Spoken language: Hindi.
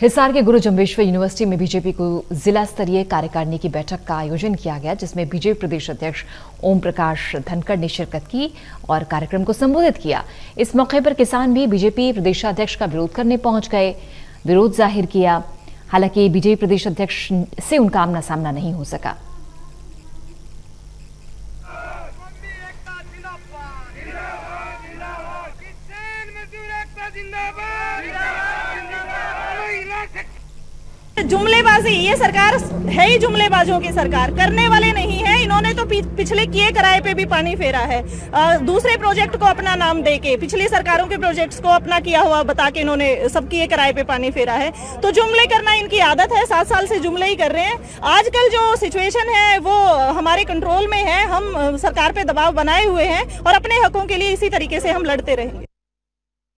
हिसार के गुरु जम्बेश्वर यूनिवर्सिटी में बीजेपी को जिला स्तरीय कार्यकारिणी की बैठक का आयोजन किया गया, जिसमें बीजेपी प्रदेश अध्यक्ष ओम प्रकाश धनखड़ ने शिरकत की और कार्यक्रम को संबोधित किया। इस मौके पर किसान भी बीजेपी प्रदेशाध्यक्ष का विरोध करने पहुंच गए, विरोध जाहिर किया। हालांकि बीजेपी प्रदेश अध्यक्ष से उनका आमना सामना नहीं हो सका। जुमलेबाजी, ये सरकार है ही जुमलेबाजों की सरकार, करने वाले नहीं है। इन्होंने तो पिछले किए कराए पे भी पानी फेरा है। दूसरे प्रोजेक्ट को अपना नाम देके, पिछली सरकारों के प्रोजेक्ट्स को अपना किया हुआ बता के इन्होंने सब किए कराए पे पानी फेरा है। तो जुमले करना इनकी आदत है, 7 साल से जुमले ही कर रहे हैं। आजकल जो सिचुएशन है वो हमारे कंट्रोल में है, हम सरकार पे दबाव बनाए हुए हैं और अपने हकों के लिए इसी तरीके से हम लड़ते रहेंगे।